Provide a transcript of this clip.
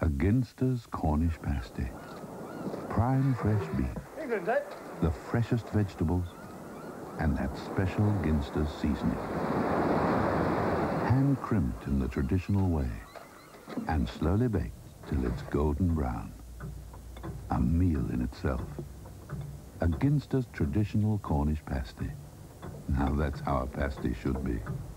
A Ginsters Cornish pasty. Prime fresh beef, the freshest vegetables, and that special Ginsters seasoning. Hand crimped in the traditional way and slowly baked till it's golden brown. A meal in itself. A Ginsters traditional Cornish pasty. Now that's how a pasty should be.